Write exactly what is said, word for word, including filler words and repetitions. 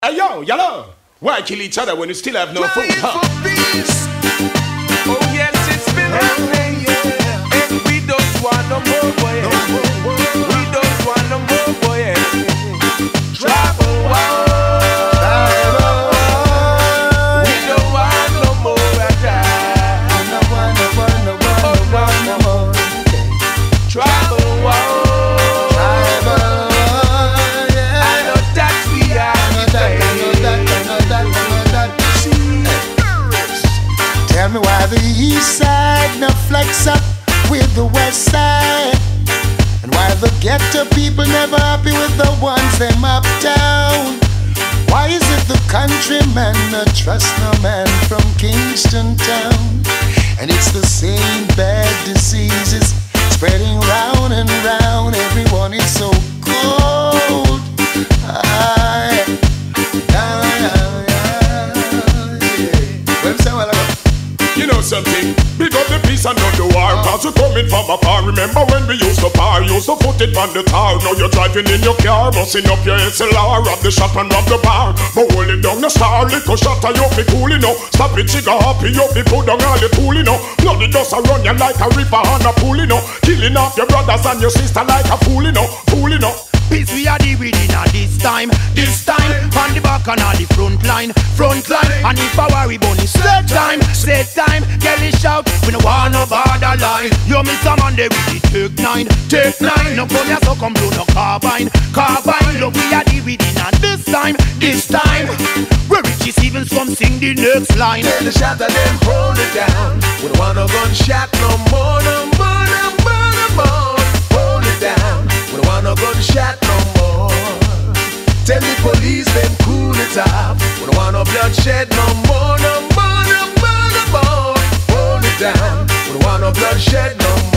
Hey yo, yellow. Why kill each other when you still have no food? Huh? Oh yes, it's been happening, yeah. And we don't want no more, boy. We don't want no more, boy. Travel wild. We don't want no more at that. No one, no one, no one, no one, no more. Travel wild. Travel, yeah. I know that we are the Tell me why the east side no flex up with the west side, and why the ghetto people never happy with the ones them uptown. Why is it the countrymen no trust no man from Kingston town? And it's the same bad diseases spreading round and round. Everyone is so cold. Aye. Aye, aye, aye, yeah. Well, so well, You know something? Big up the peace and not the war. Cause you coming from afar. Remember when we used to par? Used to put it on the tar. Now you're driving in your car, busting up your S L R. Rob the shop and rob the bar. But hold it down the star. Little shot and you be cool, you know. Stop it, trigger happy. You be put down all the tool, you know. Bloody dust a run you like a river on a pool, you know. Killing off your brothers and your sister like a fool, you know. Fool, you know. Peace we are the within at this time, this time. On the back and on the front line, front line. And if I worry about it, set time, set time. Get it shout, we no want no border line. You miss a man there with the take nine, take nine. No come here so come blow no carbine, carbine. Look we are the within at this time, this time. Where riches even some sing the next line. Tell the shot of them hold it down. We don't want no gunshot no more, no more, no more, no more. Hold it down. We don't want no gunshot no more. Tell the police them cool it off. We don't want no bloodshed no more, no more, no more, no more. Hold it down. We don't want no bloodshed no more.